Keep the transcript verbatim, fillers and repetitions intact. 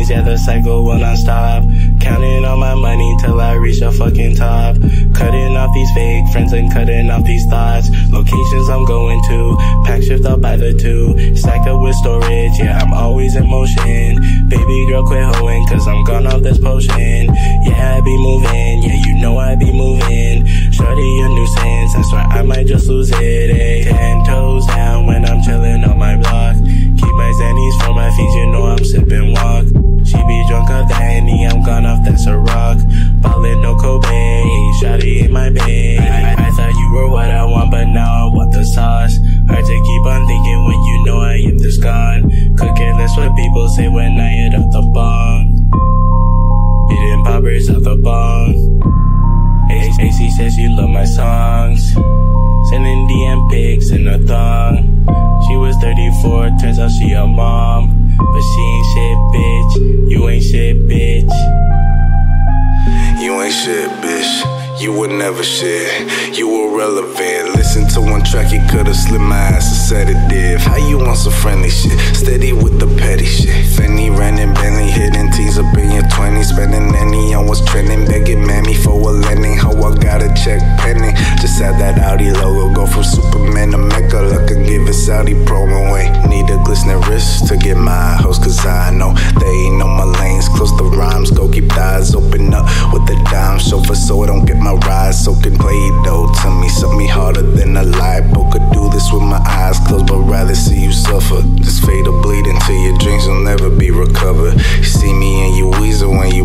phonies, yeah, the cycle will not stop. Counting all my money till I reach the fucking top. Cutting off these fake friends and cutting off these thoughts. Locations I'm going to, pack shift up by the two. Stacked up with storage, yeah, I'm always in motion. Baby girl, quit hoeing, cause I'm gone off this potion. Yeah, I be moving, yeah, you know I be moving. Shawty a nuisance, I swear I might just lose it, eh. Ten toes down when I'm chillin on my block. Keep my xannies for my fiends, you know I'm sippin walk. She be drunk off the henny, I'm gone off that ciroc. Ballin, no Kobe, shawty in my bed. I, I, I thought you were what I want, but now I want the sauce. Hard to keep on thinking when you know I am this gone. Cookin, that's what people say when I hit out the bong. Eating poppers out the bong. A C says she love my songs. Sending D M pics in a thong. She was thirty-four, turns out she a mom. But she ain't shit, bitch. You ain't shit, bitch. You ain't shit, bitch. You were never shit. You were relevant. Listen to one track, you could've slid my ass a sedative. How you want some friendly shit? Steady with the petty shit. Fenny, Rennin, Bentley, hitting teens up in your twenties. Spending any on what's trending. Begging mammy for a lending. How I got a check pending. Just add that Audi logo. Go from Superman to Mecca. Look and give it Saudi promo. Wait, need a glistening wrist to get my hoes. Cause I know they ain't know my lanes. Close the rhymes. Go keep the eyes open up with the dime chauffeur so I don't get my ride soaking Play-Doh to me, suck me harder than a lipo. Could do this with my eyes closed, but rather see you suffer. This fatal bleed into your dreams will never be recovered. You see me and you wheezel when you